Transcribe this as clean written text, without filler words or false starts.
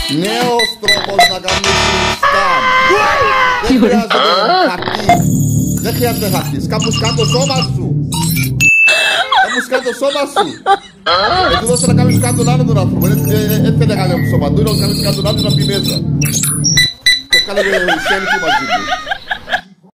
Νέος τρόπος να κάνεις σκάμ. Δεν χρειάζεται χαρτί. Δεν χρειάζεται χαρτί. Κάπου σκάν το σώμα σου. Κάπου σκάν το σώμα σου. Έτσι δώσε να κάνεις σκάν τον άλλον τον άνθρωπο. Έτσι δεν κάνει από το σώμα του. Είναι να κάνεις σκάν τον άλλον να πει μέσα. Το κάνε με ουσιανική μαζί του.